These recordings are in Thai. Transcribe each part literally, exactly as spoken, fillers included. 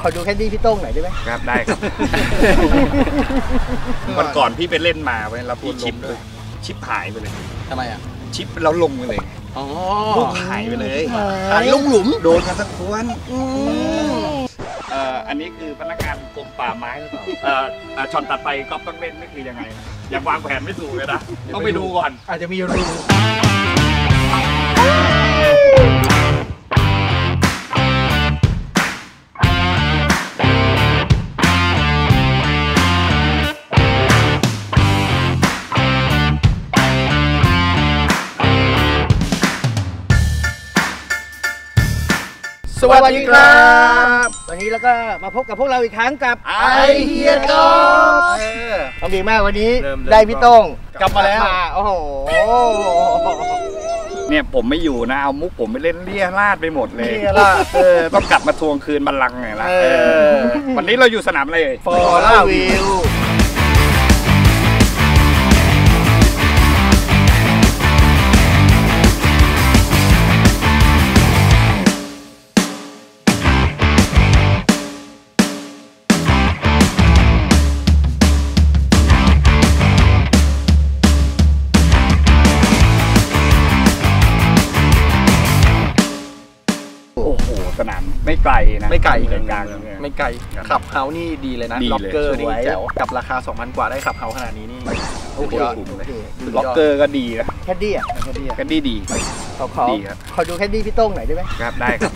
อดูแคนดี้พี่โต้งหน่อยได้ไหมครับได้ครับวันก่อนพี่ไปเล่นมาไว้แล้วพี่ชิปด้วยชิปหายไปเลยทำไมอ่ะชิปแล้วลงไปเลยอ๋อหายไปเลยหายลงหลุมโดนกันสักควนเอ่ออันนี้คือพนักงานกรมป่าไม้หรือเปล่าเอ่อช็อตตัดไปก็ต้องเล่นไม่คือยังไงยังวางแผนไม่ถูกเลยนะต้องไปดูก่อนอาจจะมีรูสวัสดีครับวันนี้แล้วก็มาพบกับพวกเราอีกครั้งกับไอเฮียกอล์ฟต้องดีมากวันนี้ได้พี่โต้งกลับมาแล้วโอ้โหเนี่ยผมไม่อยู่นะเอามุกผมไปเล่นเลี่ยราดไปหมดเลยเออต้องกลับมาทวงคืนบัลลังก์ไงล่ะวันนี้เราอยู่สนามอะไรฟอร์ล่าวิวสนามไม่ไกลนะไม่ไกลกลางไม่ไกลขับเฮานี่ดีเลยนะล็อกเกอร์นี่แจ๋วกับราคา สองพัน กว่าได้ขับเฮาขนาดนี้นี่โอเคล็อกเกอร์ก็ดีนะแคดดี้อ่ะแคดดี้แคดดี้ดีขอขอขอดูแคดดี้พี่โต้งหน่อยได้ไหมครับได้ครับ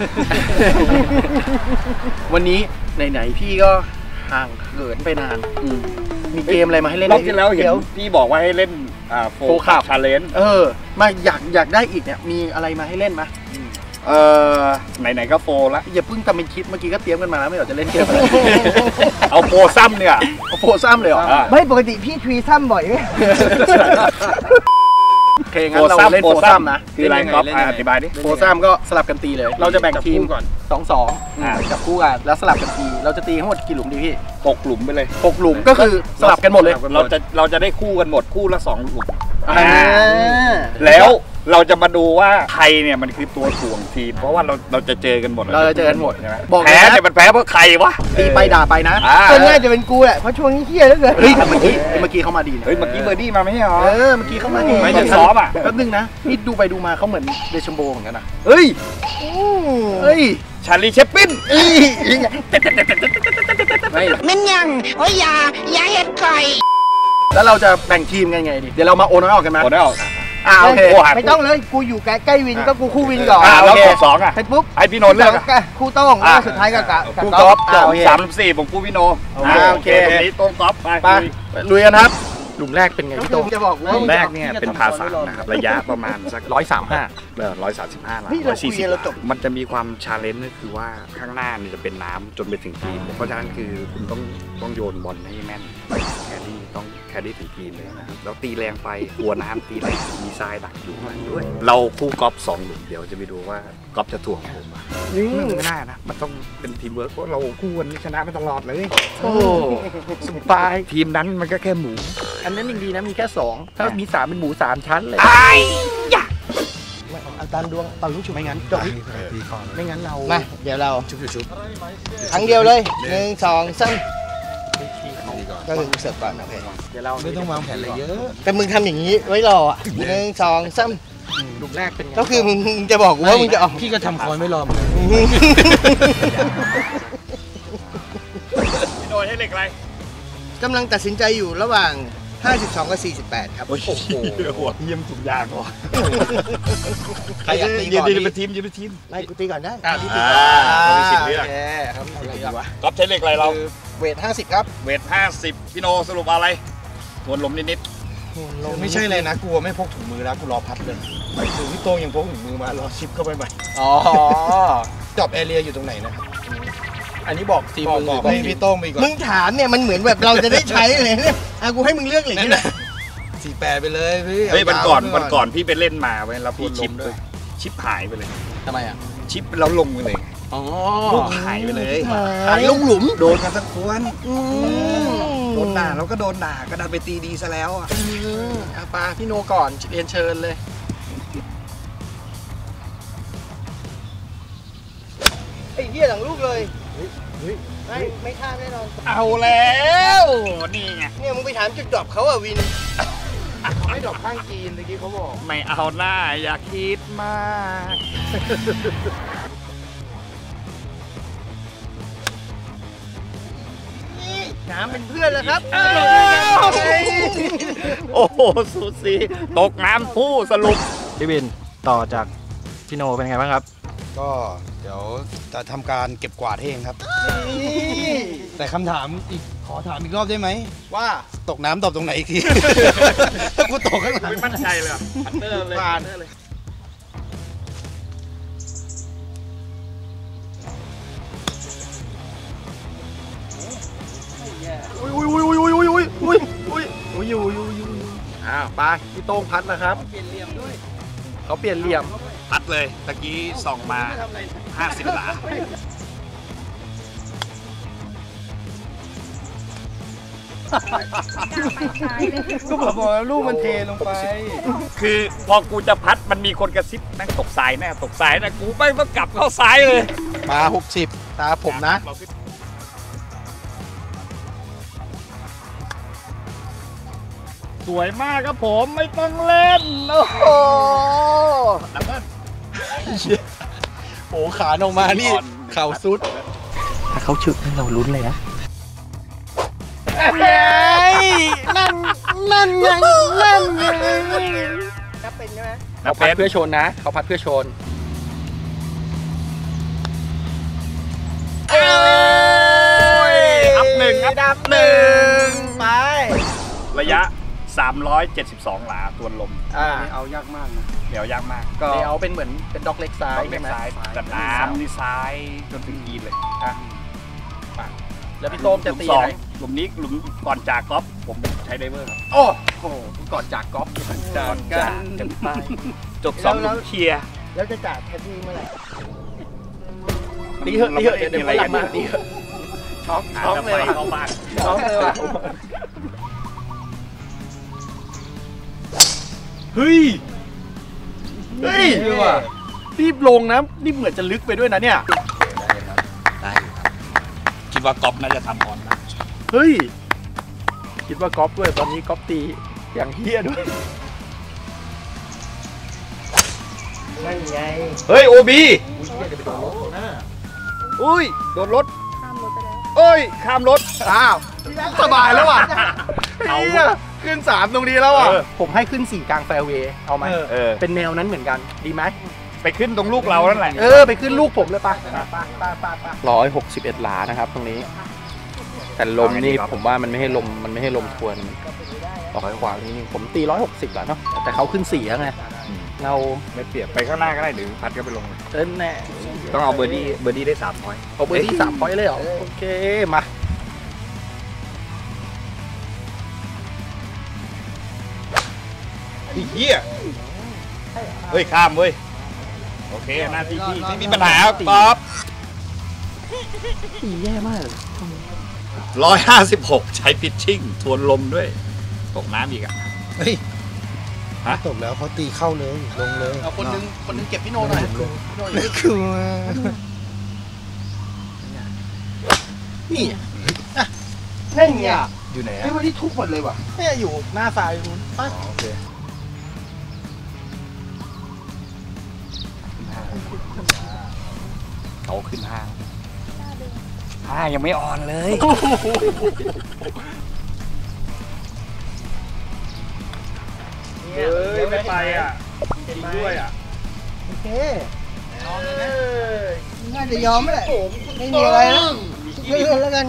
วันนี้ไหนๆพี่ก็ห่างเหินไปนานมีเกมอะไรมาให้เล่นรอบที่แล้วเห็นพี่บอกว่าให้เล่นโฟล์คัพชาเลนจ์เออมาอยากอยากได้อีกเนี่ยมีอะไรมาให้เล่นไหมเออไหนๆก็โฟละอย่าเพิ่งทำเป็นคิดเมื่อกี้ก็เตรียมกันมาแล้วไม่เหรอจะเล่นเกมอะไรเอาโฟซ้ำเนี่ยเอาโฟซ้ำเลยเหรอไม่ปกติพี่ทรีซ้ำบ่อยไหมโอเคงั้นเราเล่นโฟซ้ำนะคืออะไรก๊อฟอธิบายดิโฟซ้ำก็สลับกันตีเลยเราจะแบ่งทีมก่อนสองสองจับคู่กันแล้วสลับกันตีเราจะตีทั้งหมดกี่หลุมดีพี่หกหลุมไปเลยหกหลุมก็คือสลับกันหมดเลยเราจะเราจะได้คู่กันหมดคู่ละสองหลุมแล้วเราจะมาดูว่าใครเนี่ยมันคือตัวถ่วงทีมเพราะว่าเราเราจะเจอกันหมดเราจะเจอกันหมดแพ้เนี่ยมันแพ้เพราะใครวะตีไปด่าไปนะก็น่าจะเป็นกูแหละเพราะช่วงนี้เฮี้ยแล้วเกินเฮ้ยเมื่อกี้เมื่อกี้เขามาดีเฮ้ยเมื่อกี้เบอร์ดี้มาไม่ใช่หรอเออเมื่อกี้เขามาดีไม่จะซ้อมอ่ะแป๊บนึงนะนี่ดูไปดูมาเขาเหมือนเดชัมโบเหมือนกันนะเฮ้ยเฮ้ยชาลีเชปปินมันยังโอ้ยอย่าอย่าเห็ดไก่แล้วเราจะแบ่งทีมกันไงดิเดี๋ยวเรามาโอนน้อยออกกันไหมโอนน้อยออกอ่าโอเคไม่ต้องเลยกูอยู่ใกล้วินก็กูคู่วินก่อนแล้วกดสองอ่ะเสร็จปุ๊บให้พี่โนเลือกคู่โต้งแล้วสุดท้ายก็กับคู่ก๊อฟสามสี่ผมคู่พี่โนโอเคตรงนี้โต้งก๊อฟไปลุยกันครับหลุมแรกเป็นไงพี่โต้งจะบอกว่าหลุมแรกเนี่ยเป็นพาสามนะครับระยะประมาณสักร้อยสามห้าเออร้อยสามสิบห้าล้านร้อยสี่สิบมันจะมีความชาเลนจ์ก็คือว่าข้างหน้าเนี่ยจะเป็นน้ำจนไปถึงทีมเพราะฉะนั้นคือคุณต้องต้องโยนบอลให้แม่นแคดี้ต้องแคดี้ถึงทีมเลยนะครับแล้วตีแรงไปกลัวน้ำตีแรงมีทรายดักอยู่มันด้วยเราคู่กอล์ฟสองหลุมเดี๋ยวจะไปดูว่ากอล์ฟจะถ่วงผมอ่ะไม่ได้นะมันต้องเป็นทีมเวิร์กเพราะเราคู่กันชนะมาตลอดเลยโอ้สบายทีมนั้นมันก็แค่หมูอันนั้นยังดีนะมีแค่สองถ้ามีสามเป็นหมูสามชั้นเลยไอ้ยะอันตันดวงเป่าลูกชุบไม่งั้นจบไม่งั้นเรามาเดี๋ยวเราชุบชุบครั้งเดียวเลยหนึ่งสองสามก็คือเสิร์ฟก่อนโอเคเดี๋ยวเราไม่ต้องวางแผนอะไรเยอะแต่มึงทำอย่างนี้ไว้รออ่ะหนึ่งสองสามลูกแรกเป็นก็คือมึงจะบอกว่ามึงจะออกพี่ก็ทำคอยไม่รอมึงพี่โดนให้เหล็กอะไรกำลังตัดสินใจอยู่ระหว่างห้าสิบสองกับสี่สิบแปดครับโอ้โหหัวเยี่ยมสุดยากว่ะใครอยากตีก่อนยืนเป็นทีมยืนเป็นทีมไม่กูตีก่อนได้อ่าเรามีสิทธิ์เลือกครับอะไรดีวะก๊อฟใช้เหล็กอะไรเราเวทห้าสิบครับเวทห้าสิบพี่โนสรุปอะไรทวนลมนิดๆไม่ใช่เลยนะกูไม่พกถุงมือแล้วกูรอพัดเลยถึงพี่โต้งยังพกถุงมือมารอชิปเข้าไปใหม่อ๋อจอบแอเรียอยู่ตรงไหนนะอันนี้บอกทีมมึงบอกให้พี่โต้งไปก่อนมึงถามเนี่ยมันเหมือนแบบเราจะได้ใช้เลยเนี่ยอ่ะกูให้มึงเลือกเลยนี่แหละสี่แปดไปเลยพี่เฮ้ยวันก่อนวันก่อนพี่ไปเล่นมาไว้แล้วพี่ชิปด้วยชิปหายไปเลยทำไมอ่ะชิปแล้วลงไปเลยอ๋อหายไปเลยหายลงหลุมโดนกันสักควนโดนด่าแล้วก็โดนด่าก็ดันไปตีดีซะแล้วอ่ะอาปาพี่โนก่อนเรียนเชิญเลยไอ้เหี้ยหลังลูกเลยไม่ไม่ข้ามแน่นอนเอาแล้วนี่ไงเนี่ยมึงไปถามจุดดรอปเขาอะวินเขาไม่ดรอปข้างจีนเมื่อกี้เขาบอกไม่เอาหน้าอย่าคิดมากน้ำเป็นเพื่อนแล้วครับโอ้โหสุดสีตกน้ำคู่สรุปพี่บินต่อจากพี่โนเป็นไงบ้างครับก็เดี๋ยวจะทำการเก็บกวาดให้เองครับ แต่คำถามอีกขอถามอีกรอบได้ไหมว่าตกน้ำตอบตรงไหนอีกที ถ้ากูตกข้างหลังไม่มั่นใจเลยพัตเตอร์เลยผ่านอุ้ยอุ้ยอุ้ยอุ้ยอุ้ยอุ้ยอุ้ยอุ้ยอุ้ยอยู่อยู่อยู่อ้าวไปพี่โต้งพัดนะครับเปลี่ยนเหลี่ยมด้วยเขาเปลี่ยนเหลี่ยมพัดเลยตะกี้ส่องมาห้าสิบหลาก็บอกว่าลูกมันเทลงไปคือพอกูจะพัดมันมีคนกระซิบแม่งตกสายแน่ตกสายนะกูไม่ต้องกลับเข้าซ้ายเลยมาหกสิบตาผมนะสวยมากครับผมไม่ต้องเล่นโอ้โหโอ้ขาออกมานี่ เข่าซุดถ้าเขาฉึกให้เราลุ้นเลยนะนั่นนั่นไงนั่นไงนับเป็นใช่ไหมเขาพัดเพื่อชนนะเขาพัดเพื่อชนอัพหนึ่งอัพดับหนึ่งไประยะ สามร้อยเจ็ดสิบสอง หลาทวนลมอ่าเอายากมากนะเดี๋ยวยากมากก็เอาเป็นเหมือนเป็นด็อกเล็กซ้ายต้องเล็กซ้ายแต่น้ำนี่ซ้ายจนถึงกีนเลยแล้วพี่โต้งจะตีสองไหนหลุมนี้หลุมก่อนจากกอล์ฟผมใช้ไดเวอร์ครับโอ้โหก่อนจากกอล์ฟก่อนจากกันไปจบสองหลุมเคลียร์แล้วจะจ่ายแคดดี้เมื่อไหร่ตีเถอะตีเถอะเดี๋ยวเดี๋ยวฝรั่งมาตีเถอะช็อกหาช็อกกาเลแฟยว่ะเข้าบ้านช็อกเลยว่ะเฮ้ยเฮ้ยว่ะรีบลงนะนี่เหมือนจะลึกไปด้วยนะเนี่ยได้คิดว่ากอล์ฟน่าจะทำออนนะเฮ้ยคิดว่ากอล์ฟด้วยตอนนี้กอล์ฟตีอย่างเฮี้ยด้วยนั่นไงเฮ้ยโอบีอุ้ยโดนรถเอ้ยข้ามรถอ้าวสบายแล้วว่ะเอาเหี้ยขึ้นสามตรงนี้แล้วอ่ะเออผมให้ขึ้นสี่กลางแฟร์เวย์เอาไหมเออเป็นแนวนั้นเหมือนกันดีไหมไปขึ้นตรงลูกเรานั่นแหละเออไปขึ้นลูกผมเลยปะร้อยหกสิบเอ็ดหลานะครับตรงนี้ แต่ลมนี่ผมว่ามันไม่ให้ลมมันไม่ให้ลมทวนต่อขวาๆนี่ผมตีร้อยหกสิบแล้วเนาะแต่เขาขึ้นสี่แล้วไงเราไม่เปรียบไปข้างหน้าก็ได้หรือพัดก็ไปลงเลยเออแน่ต้องเอาเบอร์ดี้เบอร์ดี้ได้สามพอยต์เอาเบอร์ที่สามพอยต์เลยเหรอโอเคมาเฮียเฮ้ยข้ามเว้ยโอเคหน้าที่พี่ไม่มีปัญหาครับกอล์ฟตีแย่มากเลยร้อยห้าสิบหกใช้พิชชิ่งทวนลมด้วยตกน้ำอีกอ่ะเฮ้ยฮะตกแล้วเขาตีเข้าเลย ลงเลยเอาคนนึงคนนึงเก็บพี่โนหน่อยพี่โนอยู่ไม่กลัวนี่นั่นไงอยู่ไหนไอ้อะวันนี้ทุกหมดเลยว่ะเนี่ยอยู่หน้าซ้ายนู้นปั๊บโอเคเขาขึ้นห้างห้ายังไม่ออนเลยเฮ้ยไม่ไปอ่ะจริงด้วยอ่ะโอเคน่าจะยอมแหละไม่มีอะไรแล้วเลื่อนแล้วกัน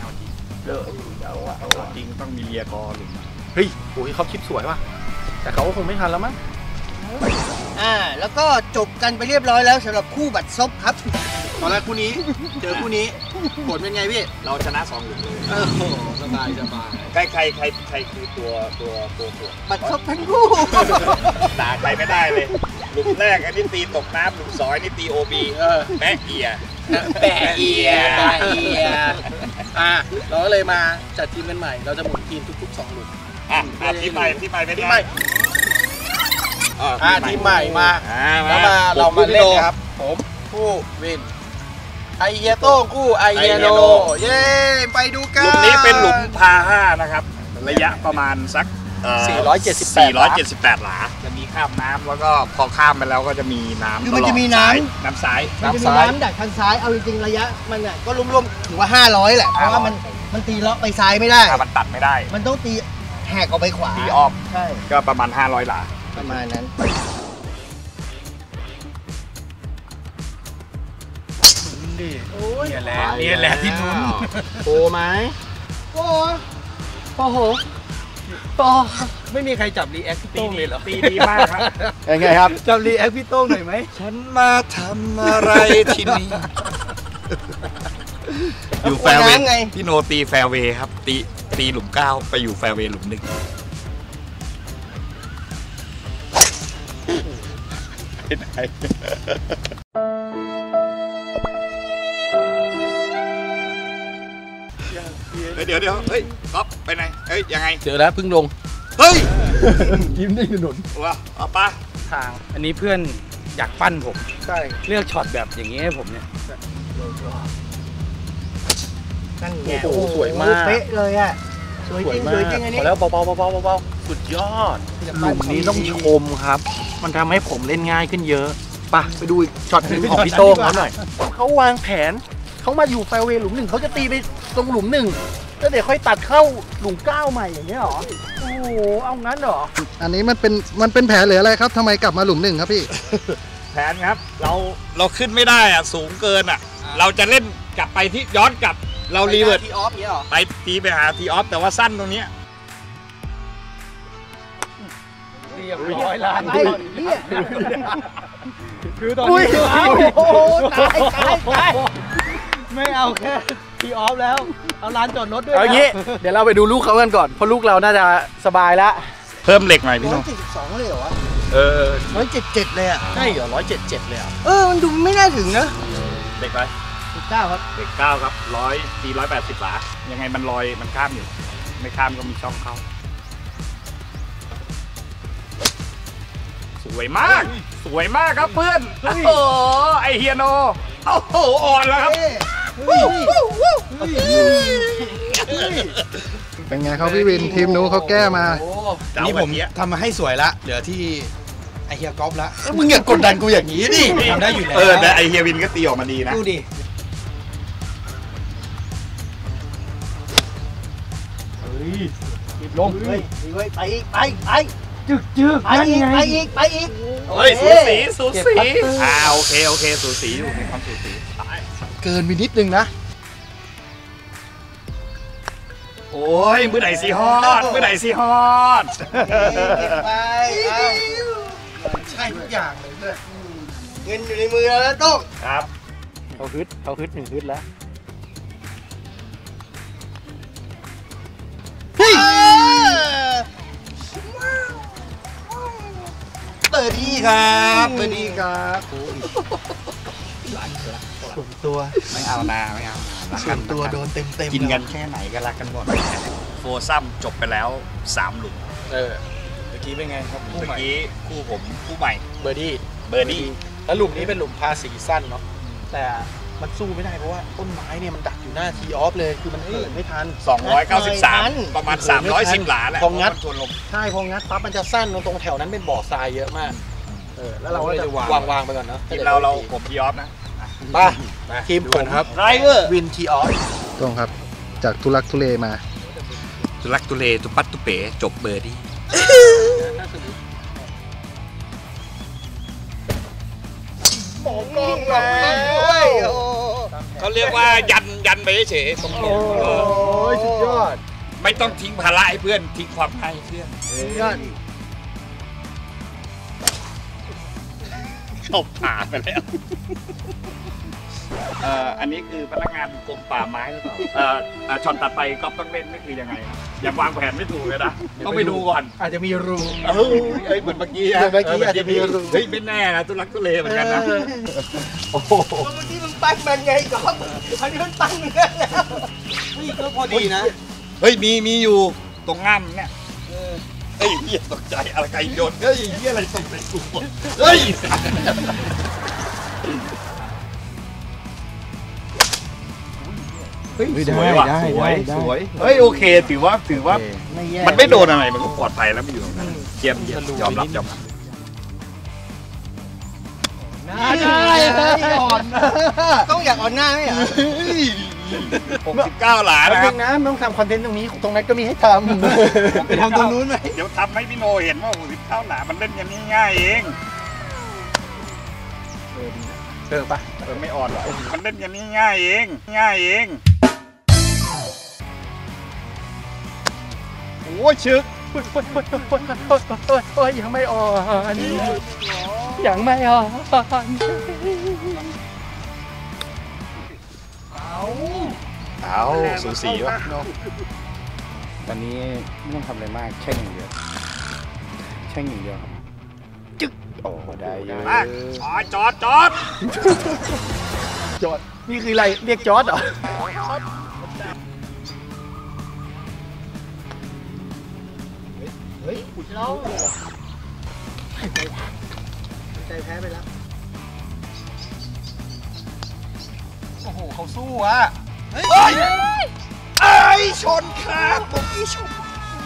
จริงต้องมีเรียกอหรือเฮ้ยโอ้ยเขาคลิปสวยว่ะแต่เขาก็คงไม่ทันแล้วมั้งอ่าแล้วก็จบกันไปเรียบร้อยแล้วสำหรับคู่บัตรซบครับตอนแรกคู่นี้เจอคู่นี้ผลเป็นไงพี่เราชนะสองหลุมเลยโอ้โหสบายสบายใครใครใครใครคือตัวตัวตัวตัวบัตรซบทั้งคู่ด่าใครไม่ได้เลยหลุมแรกอันนี้ตีตกน้ำหลุมสองอันนี้ตีโอบีแม่เอียแปะเอียแปะเอียอ่ะเราก็เลยมาจัดทีมกันใหม่ เราจะหมุนทีมทุกๆสองหลุมอ่ะอ่ะทีมใหม่ทีมใหม่ไปทีมใหม่อ่ะอ่ะทีมใหม่มาอ่ะแล้วมาเรามาเล่นครับ ผมผู้วินไอเฮียโต้งคู่ไอเฮียโนเย้ไปดูกันหลุมนี้เป็นหลุมพาห้านะครับระยะประมาณสักสี่ร้อยเจ็ดสิบแปดสี่ร้อยเจ็ดสิบแปดหลาจะมีข้ามน้ำแล้วก็พอข้ามไปแล้วก็จะมีน้ำคือมันจะมีน้ำน้ำซ้ายมันจะมีน้ำดักทางซ้ายเอาจริงๆระยะมันอ่ะก็รวมๆถือว่าห้าร้อยแหละเพราะว่ามันมันตีเลาะไปซ้ายไม่ได้มันตัดไม่ได้มันต้องตีแหกออกไปขวาตีอ้อมใช่ก็ประมาณห้าร้อยหลาประมาณนั้นนี่แหละนี่แหละที่นุ้นโอไหมโอ้โอ้โหไม่มีใครจับรีแอคพี่โต้งเลยเหรอตีดีมากครับยังไงครับจับรีแอคพี่โต้งหน่อยไหมฉันมาทำอะไรที่นี่อยู่แฟร์เวย์น้ำไงพี่โนตีแฟร์เวย์ครับตีตีหลุมเก้าไปอยู่แฟร์เวย์หลุมหนึ่งเดี๋ยวเดี๋ยวเฮ้ยก๊อฟไปไหนเฮ้ยยังไงเจอแล้วพึ่งลงเฮ้ยยิ้มได้หนุนว้าเอาปะทางอันนี้เพื่อนอยากปั้นผมใช่เลือกช็อตแบบอย่างนี้ให้ผมเนี่ยนั่นไงโอ้โหสวยมากเป๊ะเลยอ่ะสวยจริงสวยจริงอันนี้พอแล้วเบาๆเบาๆเบาๆสุดยอดหลุมนี้ต้องชมครับ มันทำให้ผมเล่นง่ายขึ้นเยอะป่ะไปดูอีกช็อตหนึ่งของพี่โต้งเขาหน่อยเขาวางแผนเขามาอยู่แฟร์เวย์หลุมหนึ่งเขาจะตีไปตรงหลุมหนึ่งแล้วเดี๋ยวค่อยตัดเข้าหลุมเก้าใหม่อย่างเงี้ยหรอโอ้โหเอางั้นเหรออันนี้มันเป็นมันเป็นแผลหรืออะไรครับทำไมกลับมาหลุมหนึ่งครับพี่แผนครับ เราเราขึ้นไม่ได้อ่ะสูงเกินอ่ะ เราจะเล่นกลับไปที่ย้อนกลับเรารีเวิร์สที่ออฟเนี่ยหรอไปตีไปหาทีออฟแต่ว่าสั้นตรงเนี้ยเรียบร้อยล้านไอ้เนี่ยคือตอนอุ้ยนี้โอ้โหตายตายตายไม่เอาแค่ที่ออฟแล้ว เอาร้านจอดรถด้วยเอางี้เดี๋ยวเราไปดูลูกเขากันก่อนเพราะลูกเราน่าจะสบายแล้วเพิ่มเหล็กหน่อยพี่ร้น้ออย งเจ็ดสิบสองเลยเหรอวะเออร้อยเจ็ดเจ็ดเลยอ่ะใช่เหรอร้อยเจ็ดเจ็ดเลยอ่ะเออมันดูไม่น่าถึงนะเหล็กไรสิบเก้าครับเหล็กเก้าครับร้อยตีร้อยแปดสิบหลายังไงมันลอยมันข้ามอยู่ ไม่ข้ามก็มีช่องเข้า สวยมาก สวยมากครับเพื่อนโอ้โหไอเฮียโนโอ้โหอ่อนแล้วครับเป็นไงครับพี่วินทีมนู้นเขาแก้มานี่ผมทำมาให้สวยละเหลือที่ไอเฮียก๊อฟละมึงอย่ากดดันกูอย่างนี้ดิทำได้อยู่แล้วเออแต่ไอเฮียวินก็ตีออกมาดีนะดูดิลงเฮ้ยเฮ้ยไปอีกไปไปจึกจึกไปอีกไปอีกไปอีกเฮ้ยสูสีสูสีอ่าโอเคโอเคสูสีอยู่มีความสูสีเกินไปนิดนึงนะโอ้ยมือไหนสีฮอดมือไหนสีฮอดเก็บไปเอาใช่ทุกอย่างเลยเพื่อนเงินอยู่ในมือเราแล้วต้องครับเขาฮึดเขาฮึดหนึ่งฮึดแล้วเฮ้ยเปิดดีครับเปิดดีครับส่วนตัวไม่เอานาไม่เอารักส่กัวน นตัวโดนเต็มเต็มกินกันแค่ไหนก็รักกันหมดโฟซัมจบไปแล้วสามหลุมเออเมื่อกี้เป็นไงครับคู่เมื่อใหม่กี้คู่ผมคู่ใหม่เบอร์ดี้เบอร์ดี้แล้วหลุมนี้เป็นหลุมพาสีสั้นเนาะแต่มันสู้ไม่ได้เพราะว่าต้นไม้เนี่ยมันดักอยู่หน้าทีออฟเลยคือมันเหินไม่ทันสองร้อยเก้าสิบสามประมาณสามร้อยสิบหลาแหละพองัดเพราะมันทวนลมใช่พองัดปั๊บมันจะสั้นตรงแถวนั้นเป็นบ่อทรายเยอะมากเออแล้วเราก็จะวางวางไปก่อนเนาะทีมเราเราผมพีออฟนะป่ะทีมผมครับไรเออร์วินทีออฟต้องครับ จากทุลักทุเลมาตุลักตุเลตุปัตตุเป๋จบเบอร์ดี้หมองกองหลับด้วยโอ้เขาเรียกว่ายันยันไปเฉยๆตรงนี้โอ้ยสุดยอดไม่ต้องทิ้งภาระให้เพื่อนทิ้งความให้เพื่อนยอดเข้าป่าไปแล้วเอ่ออันนี้คือพนักงานกรมป่าไม้หรือเปล่าเอ่ออ่าช็อตตัดไปก๊อฟต้องเล่นไม่คือยังไงยังวางแผนไม่ถูกเลยนะต้องไปดูก่อนอาจจะมีรูเออเอ้ยเหมือนเมื่อกี้ะเหมือนเมื่อกี้อาจจะมีรูเฮ้ยไม่แน่นะตุลักตุเลเหมือนกันนะโอ้โหเมื่อกี้มึงปั้นมันไงก๊อฟอันนี้มันปั้นมึงแล้วเฮ้ยก็พอดีนะเฮ้ยมีมีอยู่ตรงง่ามเนี่ยเฮ้ยเฮียตกใจอะไรไก่โยนเฮ้ยเฮียอะไรตกใจกูเฮ้ยเฮ้ยสวยว่ะสวยสวยเฮ้ยโอเคถือว่าถือว่ามันไม่โดนอะไรมันก็ปลอดภัยแล้วมันอยู่ตรงนั้นเยี่ยมเยี่ยมยอมรับยอมรับได้อ่อนต้องอยากอ่อนหน้าไหมอ่ะหกสิบเก้าหลาแล้วนะคเอรับงนะไม่ต้องทำคอนเทนต์ตรงนี้ตรงนั้นก็มีให้ทำไปทำตรงนู้นไหมเดี๋ยวทำให้พี่โนเห็นว่าหกสิบเก้าหลามันเล่นกันง่ายๆเองเออปะเออไม่อ่อนหรอกมันเล่นกันง่ายๆเองง่ายเองโอ้ยชึกโอ้ยยังไม่อ่อนยังไม่อ่อนเอาสูสีวะวันนี้ไม่ต้องทำอะไรมากแช่งอย่างเดียวแช่งอย่างเดียวครับจึ๊กโอ้ได้เยอะมาจอดจอดจอดนี่คืออะไรเรียกจอดเหรอเฮ้ยขุดเราใจแพ้ไปแล้วโอ้โหเขาสู้อ่ะเฮ้ยไอ้ชนครับผมพี่ชน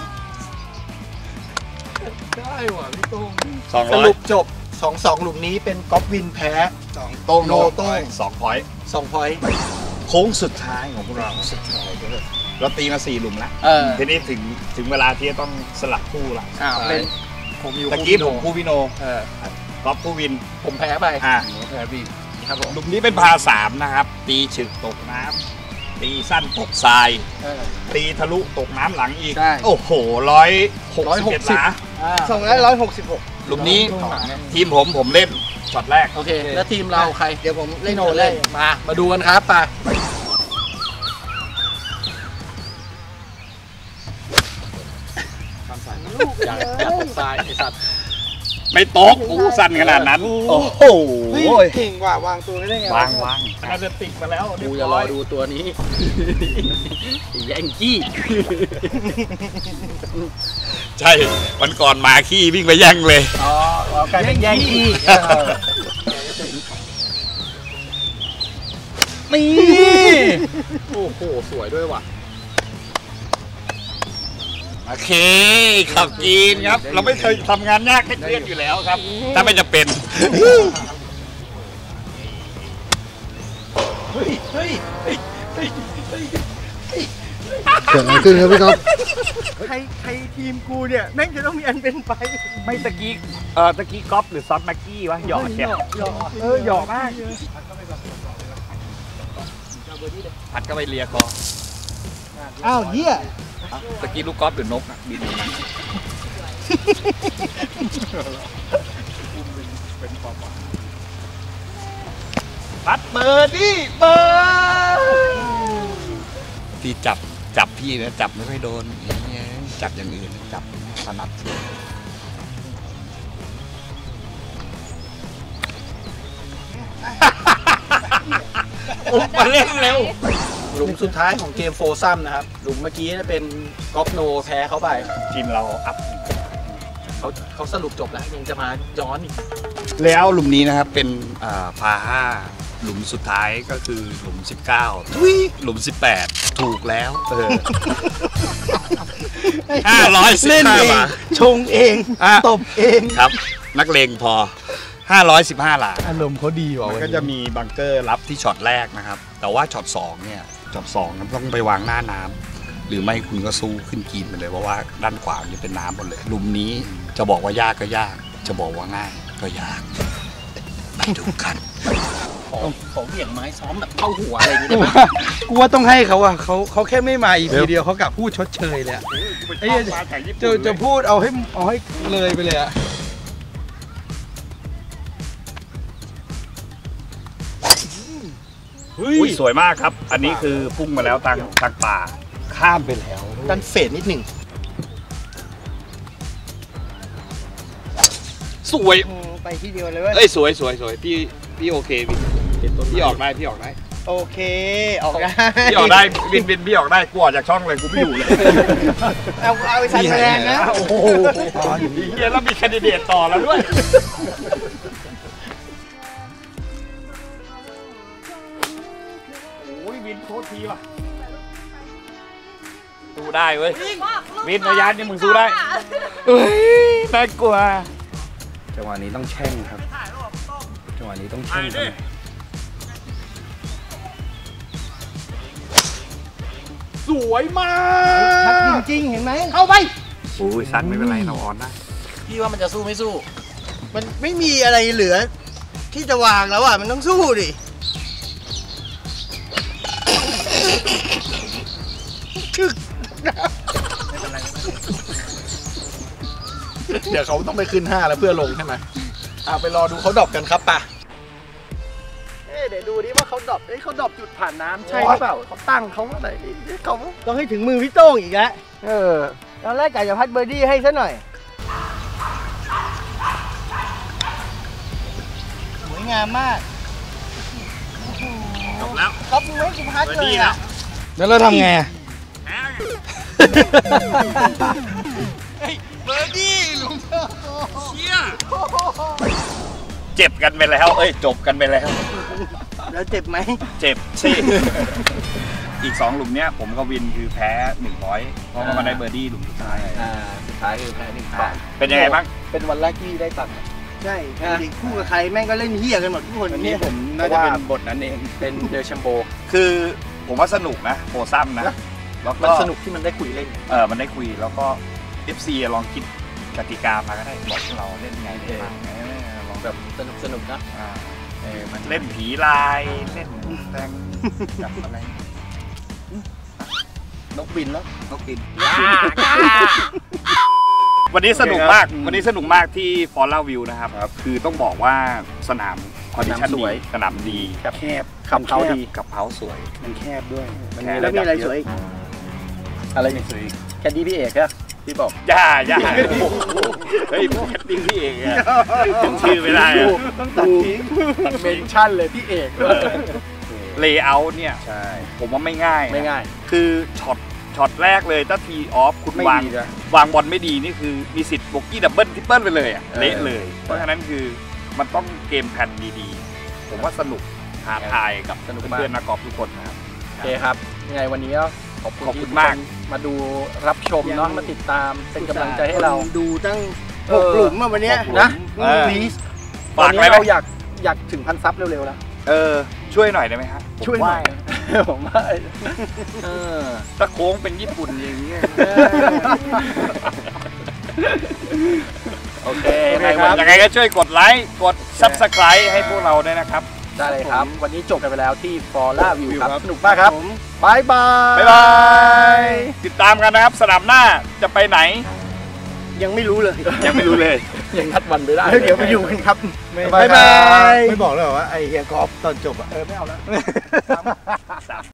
ได้ว่ะพี่ตุ้งสองสร้อยรุปจบสองสองหลุมนี้เป็นก๊อฟวินแพ้สองโต้งโนโต้งสองพอยต์สองพอยต์โค้งสุดท้ายของพวกเราสุดท้ายเราตีมาสี่หลุมแล้วเออทีนี้ถึงถึงเวลาที่จะต้องสลับคู่ละอ้าวเป็นผมอยู่ตะกี้ผมคู่พี่โนเออก๊อฟคู่วินผมแพ้ไปอ่าแพ้พี่ครับผมหลุมนี้เป็นพาสามนะครับ ตีฉึกตกน้ำตีสั้นตกทรายเออตีทะลุตกน้ำหลังอีกใช่โอ้โหร้อยหกสิบเอ็ดหลาส่งได้ร้อยหกสิบหกหลุมนี้ทีมผมผมเล่นช็อตแรกโอเค แล้วทีมเราใคร เดี๋ยวผมเล่นโนเล่นมา มาดูกันครับไปอยากตกทรายไอ้สัตว์ไม่ตกกูสั้นขนาดนั้น โอ้โหเก่งกว่าวางตัวไม่ได้ไงวางวางน่าจะติดมาแล้วกูจะรอดูตัวนี้แย่งกี้ใช่วันก่อนมาขี้วิ่งไปแย่งเลยอ๋อเอาการเป็นแย่งขี้นี่โอ้โหสวยด้วยว่ะโอเคขับจีนครับ เราไม่เคยทำงานยากให้เครียดอยู่แล้วครับ ถ้าไม่จะเป็นเกิดอะไรขึ้นครับพี่ก๊อฟใครใครทีมกูเนี่ยแม่งจะต้องมีอันเป็นไปไม่ตะกี้เออตะกี้ก๊อฟหรือซอสแม็กกี้วะหยอดแกหยอกเออหยอกมากผัดก็ไปเลียคออ้าวเหี้ยตะกี้ลูกก๊อฟหรือนกอะบินพัดเปิดดิเปิดที่จับจับพี่นะจับไม่ค่อยโดนจับอย่างอื่นจับถนัดมาเล่นเร็วหลุมสุดท้ายของเกมโฟซัมนะครับหลุมเมื่อกี้เป็นก๊อฟโนแพ้เขาไปทีมเราอัพเขาเขาสรุปจบแล้วยังจะมาย้อนอีกแล้วหลุมนี้นะครับเป็นพาห้าหลุมสุดท้ายก็คือหลุมสิบเก้าทุยหลุมสิบแปดถูกแล้วเออห้าร้อยสิบห้าบาทชงเองอ่ะตบเองครับ นักเลงพอห้าร้อยสิบห้าหลาอารมณ์เขาดีว่ะมันก็จะมีบังเกอร์รับที่ช็อตแรกนะครับ แต่ว่าช็อตสองเนี่ยช็อตสองต้องไปวางหน้าน้ำหรือไม่คุณก็สู้ขึ้นกรีนไปเลยเพราะว่าด้านขวามันเป็นน้ำหมดเลยหลุมนี้จะบอกว่ายากก็ยาก จะบอกว่าง่ายก็ยากไปดูกันของเหวี่ยงไม้ซ้อมแบบเข้าหัวอะไรอย่างเงี้ยกูว่าต้องให้เขาอ่ะเขาเขาแค่ไม่มาอีพีเดียวเขากลับพูดชดเชยเลยอะไอ้เหี้ยจะจะพูดเอาให้เอาให้เลยไปเลยอะอุ้ยสวยมากครับ อันนี้คือพุ่งมาแล้วทางทางป่าข้ามไปแล้วดันเฟดนิดหนึ่งสวยไปที่เดียวเลยเว้ยเอ้ยสวยสวยสวยพี่พี่โอเคพี่พี่ออกได้พี่ออกได้โอเคออกได้พี่ออกได้บินบินพี่ออกได้กูออกจากช่องเลยกูไม่อยู่เลยเอาเอาไปใส่คะแนนนะโอ้โหเฮียแล้วมีแคนดิเดตต่อแล้วด้วยโอ้ยวินโคตรทีว่ะสู้ได้เว้ยวินระยะนี่มึงสู้ได้เฮ้ยน่ากลัวจังหวะนี้ต้องแช่งครับจังหวะนี้ต้องแช่งครับสวยมากชัดจริงๆเห็นไหมเข้าไปโอ้ยสันไม่เป็นไรเราออนได้พี่ว่ามันจะสู้ไม่สู้มันไม่มีอะไรเหลือ ที่จะวางแล้วอ่ะมันต้องสู้ดิเดี๋ยวเขาต้องไปขึ้นห้าแล้วเพื่อลงใช่ไหมอ่าไปรอดูเขาดรอปกันครับป่ะเอ๊ะเดี๋ยวดูดิว่าเขาดรอปเอ้ยเขาดรอปจุดผ่านน้ำใช่หรือเปล่าเขาตั้งเขาอะไรเขาต้องให้ถึงมือพี่โต้งอีกแล้วเออตอนแรกกะจะพัดเบอร์ดี้ให้ซะหน่อยสวยงามมากจบแล้วก๊อปไม่กูพัดเลยอ่ะแล้วเราทำไงอะเบอร์ดี้ลุงเจ็บกันไปแล้ว เอ้ยจบกันไปแล้วแล้วเจ็บไหมเจ็บสิ อีกสองหลุมเนี้ยผมกับวินคือแพ้หนึ่งร้อยเพราะว่ามาได้เบอร์ดี้หลุมสุดท้ายอ่าสุดท้ายคือแพ้หนึ่งปอนด์เป็นยังไงบ้างเป็นวันแรกที่ได้ตังค์ใช่จริงคู่กับใครแม่งก็เล่นเฮี้ยกันหมดทุกคนวันนี้ผมน่าจะเป็นบทนั้นเองเป็นเดอแชมโบคือผมว่าสนุกนะโปรซัมนะ แล้วก็มันสนุกที่มันได้คุยเล่นเออมันได้คุยแล้วก็ เอฟ ซี ลองคิดกติกามาก็ได้บอกพวกเราเล่นไงได้บ้างเออลองแบบสนุกสนุกนะอ่าเออมันเล่นผีลายเล่นแตงจับอะไรนกบินแล้วนกกิน วันนี้สนุกมาก วันนี้สนุกมากที่ฟอร์ล่าวิวนะครับ คือต้องบอกว่าสนามคอนดิชั่นดีสนามดีแคบขับเขาดีกับเขาสวยมันแคบด้วยมันแล้วมีอะไรสวยอีกอะไรนี่แคนดี้พี่เอกอะที่บอกย่าย่าเฮ้ยแคทติ้งพี่เองอะจำชื่อไม่ได้อะตัดทิ้งเมนชั่นเลยพี่เอกเลเยอร์เนี่ยผมว่าไม่ง่ายนะไม่ง่ายคือช็อตช็อตแรกเลยถ้าทีออฟคุณไม่วางดีนะวางบอลไม่ดีนี่คือมีสิทธิ์โบกี้ดับเบิลทริปเปิลไปเลยอะเออเละเลย เพราะฉะนั้นคือมันต้องเกมแพลนดีๆ ผมว่าสนุกท้าทายกับสนุกมากเพื่อนๆนักกอล์ฟทุกคนนะครับโอเคครับยังไงวันนี้ก็ขอบคุณขอบคุณที่มากทุคนมาดูรับชมเนาะมาติดตามเป็นกำลังใจให้เราดูตั้งเอหอกหลุมอะวันเนี้ยหกหลุมนะเออพีซตอนฝากนี้อะไรไหมเราอยากอยากถึงพันซับเร็วๆแล้วเออช่วยหน่อยได้ไหมครับช่วยหน่อยผมว่าเออถ้าโค้งเป็นญี่ปุ่นอย่างเงี้ยโอเคยังไงครับยังไงก็ช่วยกดไลค์กด ซับสไครบ์ ให้พวกเราด้วยนะครับได้เลยครับ วันนี้จบกันไปแล้วที่ฟอร์ล่าวิวครับสนุกมากครับบายบายบ๊ายบาย ติดตามกันนะครับสนามหน้าจะไปไหนยังไม่รู้เลยยังไม่รู้เลยยังนัดวันไม่ได้เดี๋ยวไปอยู่กันครับบ๊ายบายไม่บอกเลยเหรอว่าไอเฮียกอล์ฟตอนจบอะเออไม่เอาแล้ว